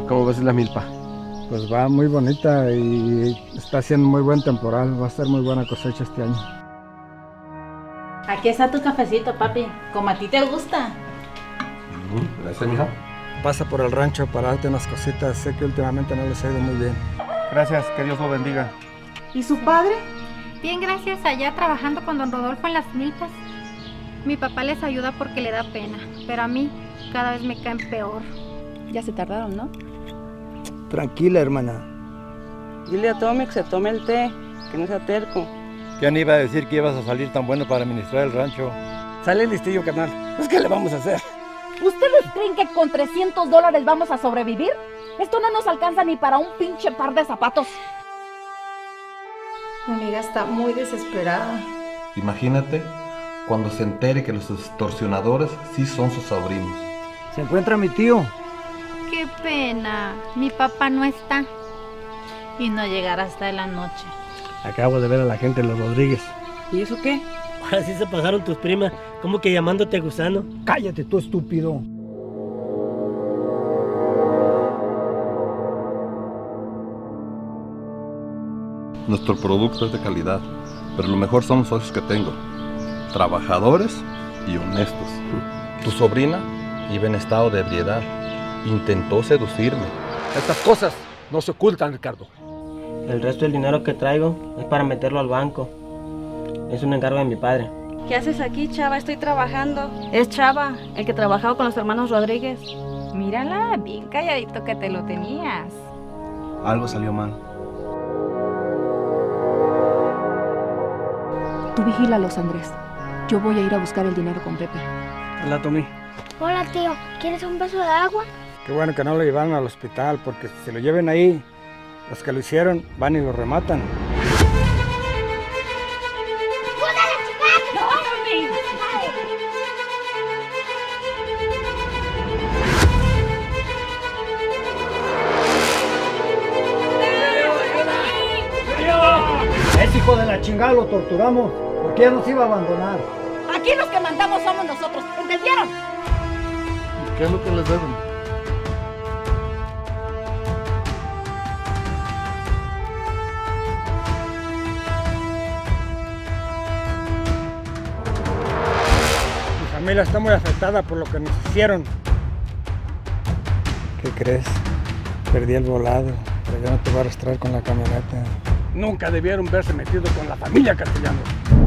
¿Cómo ves la milpa? Pues va muy bonita y está haciendo muy buen temporal. Va a ser muy buena cosecha este año. Aquí está tu cafecito, papi, como a ti te gusta. Gracias, mija. Pasa por el rancho para darte unas cositas. Sé que últimamente no les ha ido muy bien. Gracias, que Dios lo bendiga. ¿Y su padre? Bien, gracias, allá trabajando con don Rodolfo en las milpas. Mi papá les ayuda porque le da pena, pero a mí cada vez me caen peor. Ya se tardaron, ¿no? Tranquila, hermana. Dile a Tommy que se tome el té, que no sea terco. ¿Quién iba a decir que ibas a salir tan bueno para administrar el rancho? Sale listillo, carnal. Pues, ¿qué le vamos a hacer? ¿Ustedes creen que con $300 vamos a sobrevivir? Esto no nos alcanza ni para un pinche par de zapatos. Mi amiga está muy desesperada. Imagínate cuando se entere que los extorsionadores sí son sus sobrinos. Se encuentra mi tío. ¡Qué pena! Mi papá no está. Y no llegará hasta la noche. Acabo de ver a la gente de los Rodríguez. ¿Y eso qué? Ahora sí se pasaron tus primas, como que llamándote gusano. Cállate tú, estúpido. Nuestro producto es de calidad, pero lo mejor son los socios que tengo. Trabajadores y honestos. Tu sobrina iba en estado de ebriedad. Intentó seducirme. Estas cosas no se ocultan, Ricardo. El resto del dinero que traigo es para meterlo al banco. Es un encargo de mi padre. ¿Qué haces aquí, Chava? Estoy trabajando. Es Chava, el que trabajaba con los hermanos Rodríguez. Mírala, bien calladito que te lo tenías. Algo salió mal. Tú vigílalos, Andrés. Yo voy a ir a buscar el dinero con Pepe. Hola, Tommy. Hola, tío. ¿Quieres un vaso de agua? Qué bueno que no lo llevaron al hospital, porque si lo lleven ahí, los que lo hicieron van y lo rematan. Ese hijo de la chingada lo torturamos, porque ya nos iba a abandonar. Aquí los que mandamos somos nosotros, ¿entendieron? ¿Qué es lo que les deben? Mi familia está muy afectada por lo que nos hicieron. ¿Qué crees? Perdí el volado, pero ya no te voy a arrastrar con la camioneta. Nunca debieron verse metidos con la familia Castellano.